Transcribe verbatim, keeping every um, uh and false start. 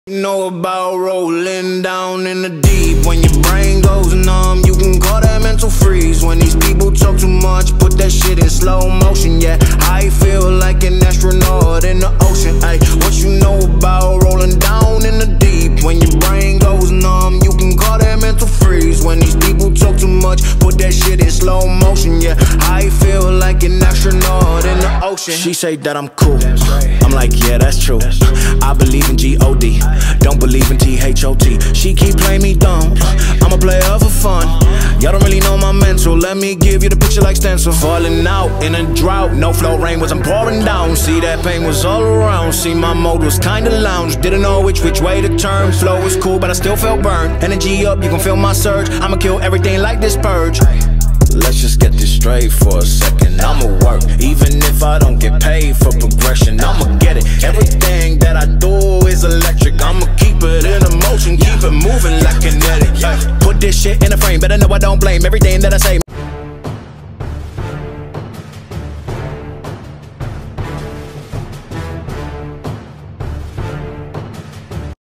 You know about rolling down in the deep. When your brain goes numb, you can call that mental freeze. When these people talk too much, put that shit in slow motion. Yeah, I feel like an astronaut in the ocean. Ay, what you know about rolling down in the deep? When your brain goes numb, you can call that mental freeze. When these people talk too much, put that shit in slow motion. Yeah, I feel like an astronaut in the ocean. She say that I'm cool, I'm like, yeah, that's true. I believe in G O D, don't believe in T H O T. She keep playing me dumb, I'm a player for fun. Y'all don't really know my mental, let me give you the picture like stencil. Falling out in a drought, no flow rain was I'm pouring down. See that pain was all around, see my mode was kinda lounge. Didn't know which which way to turn, flow was cool but I still felt burned. Energy up, you can feel my surge, I'ma kill everything like this purge. Let's just get this straight for a second. I'ma work, even if I don't get paid for progression. I'ma get it, everything that I do is electric. I'ma keep it in motion, keep it moving like kinetic. Put this shit in a frame, better know I don't blame everything that I say.